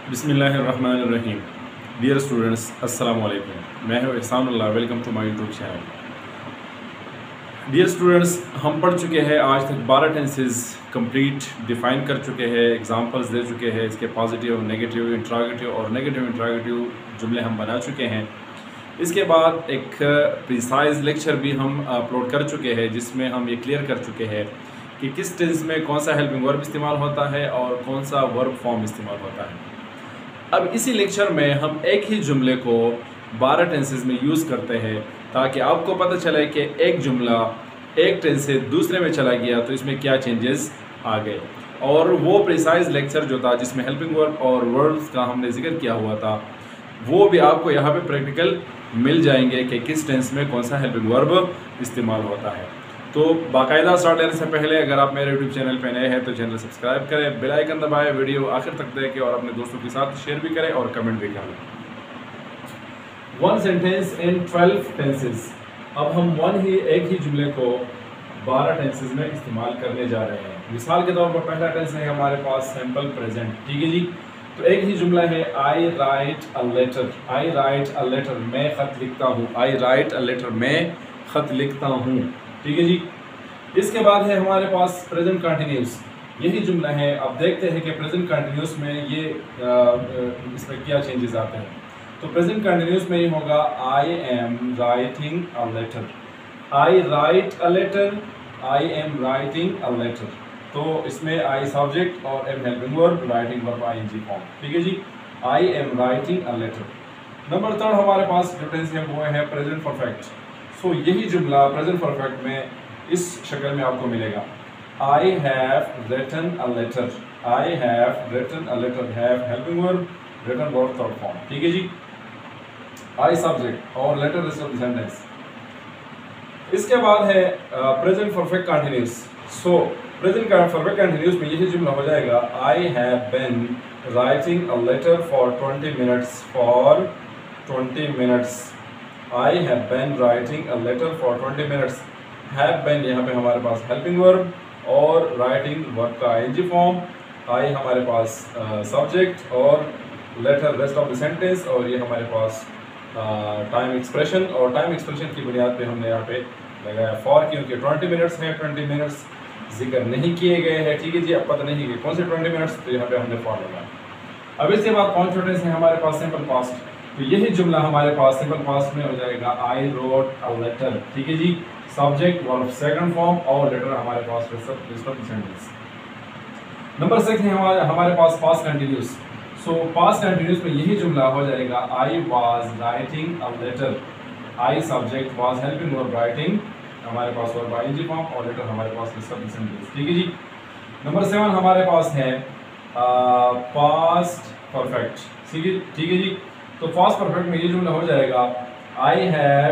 बिस्मिल्लाहिर्रहमानिर्रहीम। Dear students, अस्सलाम वालेकुम। मैं हूं Ehsanullah. Welcome to my YouTube channel. Dear students, हम पढ़ चुके हैं आज तक 12 टेंसेस कंप्लीट डिफ़ाइन कर चुके हैं, एग्जांपल्स दे चुके हैं, इसके पॉजिटिव, नेगेटिव, इंट्रोगेटिव और नेगेटिव इंट्रोगेटिव जुमले हम बना चुके हैं। इसके बाद एक प्रिसाइज लेक्चर भी हम अपलोड कर चुके हैं जिसमें हम ये क्लियर कर चुके हैं कि किस टेंस में कौन सा हेल्पिंग वर्ब इस्तेमाल होता है और कौन सा वर्ब फॉर्म इस्तेमाल होता है। अब इसी लेक्चर में हम एक ही जुमले को 12 टेंसेस में यूज़ करते हैं ताकि आपको पता चले कि एक जुमला एक टेंस से दूसरे में चला गया तो इसमें क्या चेंजेस आ गए। और वो प्रिसाइज लेक्चर जो था जिसमें हेल्पिंग वर्ब और वर्ब्स का हमने जिक्र किया हुआ था वो भी आपको यहाँ पे प्रैक्टिकल मिल जाएंगे कि किस टेंस में कौन सा हेल्पिंग वर्ब इस्तेमाल होता है। तो बाकायदा स्टार्ट लेने से पहले अगर आप मेरे यूट्यूब चैनल पे नए हैं तो चैनल सब्सक्राइब करें, बेल आइकन दबाएं, वीडियो आखिर तक देखें और अपने दोस्तों के साथ शेयर भी करें और कमेंट भी करें। One sentence in 12 tenses. अब हम एक ही जुमले को 12 टेंसेस में इस्तेमाल करने जा रहे हैं। मिसाल के तौर पर पहला टेंस है हमारे पास सिंपल प्रेजेंट। ठीक है जी, तो एक ही जुमला है I write a letter. I write a letter, मैं खत लिखता हूँ। आई राइट अ लेटर, मैं खत लिखता हूँ। ठीक है जी। इसके बाद है हमारे पास प्रेजेंट कंटिन्यूस। यही जुमला है। अब देखते हैं कि प्रेजेंट कंटिन्यूस में ये इसमें क्या चेंजेस आते हैं। तो प्रेजेंट कंटिन्यूस में ये होगा I am writing a letter. I write a letter, I am writing a letter. तो इसमें आई सब्जेक्ट और am helping verb, writing verb ING form. ठीक है जी, I am writing a letter. Number 3 हमारे पास जो टेंस है वो है प्रेजेंट परफेक्ट। सो यही जुमला प्रेजेंट परफेक्ट में इस शक्ल में आपको मिलेगा। I have written a letter. I have written a letter, have helping verb, written verb third form. ठीक है जी, आई सब्जेक्ट और letter rest of the sentence. इसके बाद है present perfect continuous. So present perfect continuous में यही जुमला हो जाएगा। I have been writing a letter for 20 minutes. For 20 minutes, I have been writing a letter for 20 minutes. Have been यहाँ पे हमारे पास हेल्पिंग वर्ब और राइटिंग वर्ब का आईएनजी फॉर्म। आई हमारे पास सब्जेक्ट और letter rest of the sentence, और ये हमारे पास टाइम एक्सप्रेशन। और टाइम एक्सप्रेशन की बुनियाद पे हमने यहाँ पे लगाया फॉर, क्योंकि 20 मिनट्स है, 20 मिनट्स जिक्र नहीं किए गए हैं। ठीक है जी, अब पता नहीं कि कौन से 20 मिनट्स, तो यहाँ पे हमने फॉर लगाया। अब इसके बाद कौन सा टेंस है हमारे पास सिंपल पास्ट। तो यही जुमला हमारे पास सिंपल पास्ट में हो जाएगा। I wrote a letter. ठीक है जी, सब्जेक्ट वर्ब सेकंड फॉर्म और लेटर हमारे पास सेंटेंस। नंबर 6 है हमारे पास past continuous. So past continuous में यही जुमला हो जाएगा। I was writing a letter. I subject, was helping verb, writing हमारे पास वर्ब आईएनजी फॉर्म और लेटर हमारे पास सेंटेंस। ठीक है जी। नंबर 7 हमारे पास है पास्ट परफेक्ट। ठीक है जी, तो पास्ट परफेक्ट में ये जुमला हो जाएगा। I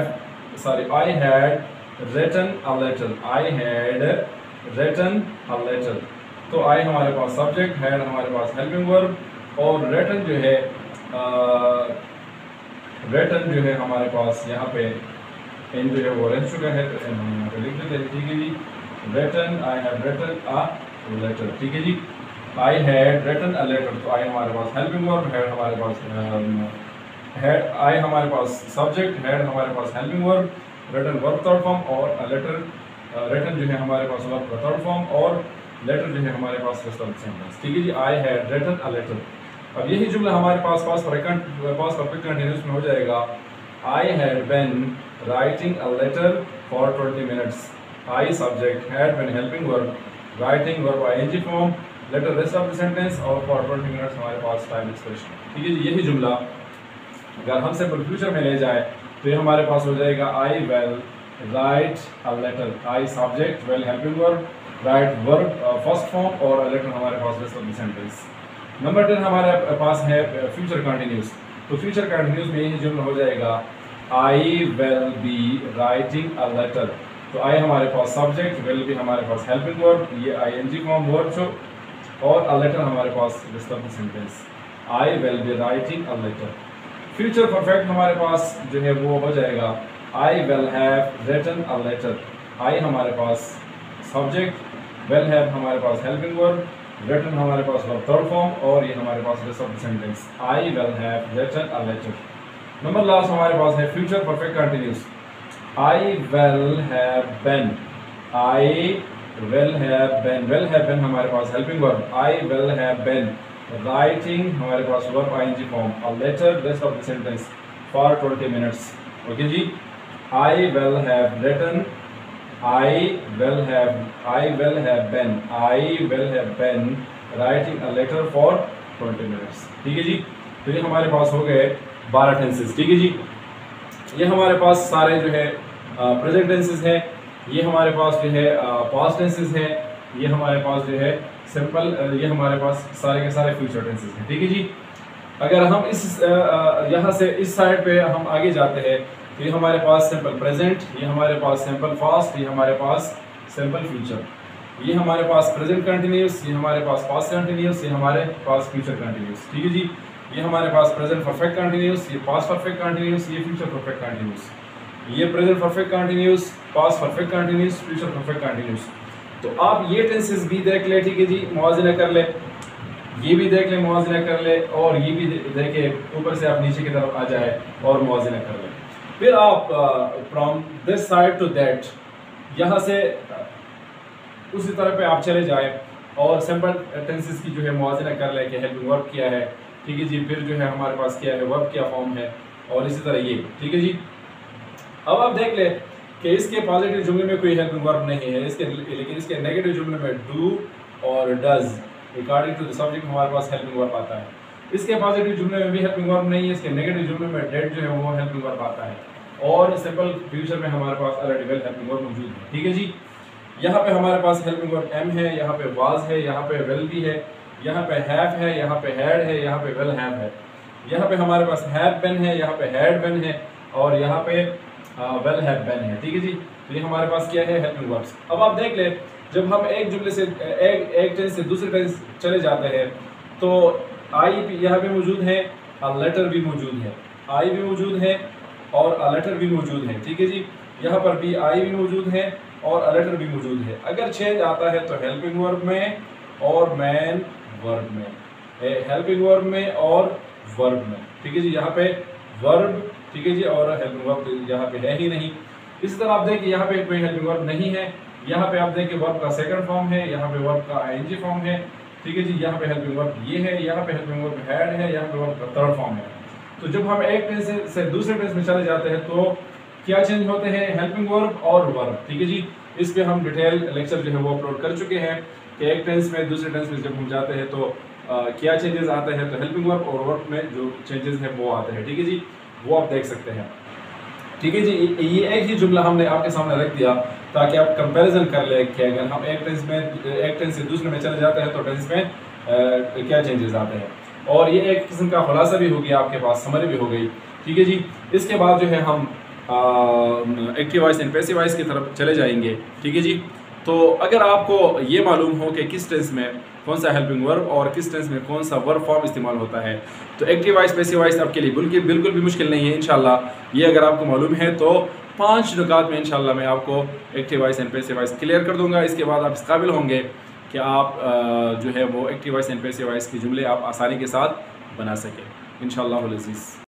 had written a letter. I had written a letter. तो आई हमारे पास सब्जेक्ट, हैड हमारे पास हेल्पिंग वर्ब और रिटन जो है हमारे पास यहाँ पे एन जो है वो रह चुका है, तो एन हम यहाँ पे लिख देते हैं। ठीक है जी, written, I have written a letter. ठीक है जी, I had written a letter. तो आई हमारे पास हेल्पिंग वर्ब, हैड हमारे पास आई हमारे पास सब्जेक्ट, हैड हमारे पास helping verb, written verb third form और लेटर रिटन जो है हमारे पास वर्ब का थर्ड फॉर्म और लेटर जो है हमारे पास रेस्ट ऑफ द सेंटेंस। ठीक है जी, I had written a letter. अब यही जुमला हमारे पास पास्ट परफेक्ट कंटिन्यूस में हो जाएगा। I had been writing a letter for 20 minutes. I subject, had been helping verb, writing verb ING form, letter rest of the sentence और for 20 minutes हमारे पास टाइम एक्सप्रेशन। ठीक है जी, यही जुमला अगर हम सिंपल फ्यूचर में ले जाए तो ये हमारे पास हो जाएगा। I will write a letter. I subject, will helping verb, write verb first form और लेटर हमारे पास rest of the sentence. Number 10 हमारे पास है फ्यूचर कंटिन्यूस। तो फ्यूचर कंटिन्यूस में यही जुमला हो जाएगा। I will be writing a letter. तो आई हमारे पास सब्जेक्ट, विल बी हमारे पास हेल्पिंग वर्ब, ये आईएनजी फॉर्म वर्ब शो और अ लेटर हमारे पास rest of the sentence. I will be writing a letter. Future perfect हमारे पास जो है वो हो जाएगा। I will have written a letter. I हमारे पास सब्जेक्ट, विल हैव हमारे पास हेल्पिंग वर्ब, रिटन हमारे पास वर्ब थर्ड फॉर्म और ये हमारे पास rest of the sentence I will have written a letter. Number last हमारे पास है future perfect continuous. I will have been, I will have been हमारे पास helping verb, I will have been writing हमारे पास verb ING form a letter rest of the sentence for 20 minutes. Okay जी, I will have written, I will have been writing a letter for 20 minutes। ठीक है जी, तो ये हमारे पास हो गए 12 टेंसेस। ठीक है जी, ये हमारे पास सारे जो है प्रेजेंट टेंसेस हैं, ये हमारे पास जो है पास्ट टेंसेस हैं, ये हमारे पास जो है सिंपल, ये हमारे पास सारे के सारे फ्यूचर टेंसेस हैं। ठीक है जी, अगर हम इस यहाँ से इस साइड पे हम आगे जाते हैं तो ये हमारे पास सिंपल प्रेजेंट, ये हमारे पास सिंपल पास्ट, ये हमारे पास सिंपल फ्यूचर, ये हमारे पास प्रेजेंट कंटिन्यूस, ये हमारे पास पास्ट कंटिन्यूस, ये हमारे पास फ्यूचर कंटिन्यूस। ठीक है जी, ये हमारे पास प्रेजेंट परफेक्ट कंटिन्यूस, ये पास्ट परफेक्ट कंटिन्यूस, ये फ्यूचर परफेक्ट कंटिन्यूस, ये present perfect continuous, past perfect continuous, future perfect continuous. तो आप ये टेंसेस भी देख ले। ठीक है जी, मुआवजना कर ले, ये भी देख ले, मुआवजना कर ले, और ये भी देखे, ऊपर से आप नीचे की तरफ आ जाए और मुआवजना कर ले। फिर आप from this side to that, यहाँ से उसी तरह पे आप चले जाए और सिंपल टेंसेस की जो है मुआवजना कर ले कि हेल्पिंग वर्ब क्या है। ठीक है जी, फिर जो है हमारे पास क्या है, वर्ब क्या फॉर्म है, और इसी तरह ये। ठीक है जी, अब आप देख ले कि इसके पॉजिटिव जुमले में कोई हेल्पिंग वर्ब नहीं है, इसके लेकिन इसके नेगेटिव जुमले में डू और does according to the subject हमारे पास हेल्पिंग वर्ब आता है। इसके पॉजिटिव जुमले में भी हेल्पिंग वर्ब नहीं है, इसके नेगेटिव जुमले में डेड जो है वो हेल्पिंग वर्ब आता है, और सिंपल फ्यूचर में हमारे पास ऑलरेडी वेल हेल्पिंग वर्ब मौजूद है। ठीक है जी, यहाँ पे हमारे पास हेल्पिंग वर्ब एम है, यहाँ पे वाज है, यहाँ पे वेल भी है, यहाँ पे हैव है, यहाँ पे हैड है, यहाँ पे वेल हैव है, यहाँ पे हमारे पास हैव बिन है, यहाँ पे हैड बिन है, और यहाँ पे वेल हैव बिन है। ठीक है जी, तो ये हमारे पास क्या है, हेल्पिंग वर्ब्स। अब आप देख ले, जब हम एक जुमले से एक टेंस से दूसरे टेंस चले जाते हैं तो आई भी यहाँ पे मौजूद है, अ लेटर भी मौजूद है, आई भी मौजूद है और अ लेटर भी मौजूद है। ठीक है जी, यहाँ पर भी आई भी मौजूद है और अ लेटर भी मौजूद है। अगर चेंज आता है तो हेल्पिंग वर्ब में और मैन वर्ब में, हेल्पिंग वर्ब में और वर्ब में। ठीक है जी, यहाँ पे वर्ब, ठीक है जी, और हेल्पिंग वर्ब यहाँ पे है ही नहीं। इसी तरह आप देखिए यहाँ पे कोई हेल्पिंग वर्ब नहीं है, यहाँ पे आप देखिए वर्ब का सेकंड फॉर्म है, यहाँ पे वर्ब का आईएनजी फॉर्म है। ठीक है जी, यहाँ पे हेल्पिंग वर्ब ये है, यहाँ पे हेल्पिंग वर्ब हैड है, यहाँ पे वर्ब का थर्ड फॉर्म है। तो जब हम एक टेंस से दूसरे टेंस में चले जाते हैं तो क्या चेंज होते हैं, हेल्पिंग वर्ब और वर्ब। ठीक है जी, इस पे हम डिटेल लेक्चर जो है वो अपलोड कर चुके हैं कि एक टेंस में दूसरे टेंस में जब हम जाते हैं तो क्या चेंजेस आते हैं। तो हेल्पिंग वर्ब और वर्ब में जो चेंजेस हैं वो आते हैं। ठीक है जी, वो आप देख सकते हैं। ठीक है जी, ये एक ही जुमला हमने आपके सामने रख दिया ताकि आप कंपैरिजन कर ले कि अगर हम एक टेंस से दूसरे में चले जाते हैं तो टेंस में क्या चेंजेस आते हैं, और ये एक किस्म का खुलासा भी हो गया आपके पास, समरी भी हो गई। ठीक है जी, इसके बाद जो है हम active voice and passive voice की तरफ चले जाएंगे। ठीक है जी, तो अगर आपको ये मालूम हो कि किस टेंस में कौन सा हेल्पिंग वर्ब और किस टेंस में कौन सा वर्ब फॉर्म इस्तेमाल होता है, तो एक्टिव वॉइस पैसिव वॉइस आपके लिए बिल्कुल भी मुश्किल नहीं है इंशाल्लाह। ये अगर आपको मालूम है तो 5 नुकात में इंशाल्लाह मैं आपको active voice and passive voice clear कर दूंगा। इसके बाद आप इस काबिल होंगे कि आप जो है वो active voice and passive voice के जुमले आप आसानी के साथ बना सकें इंशाल्लाह अज़ीज़।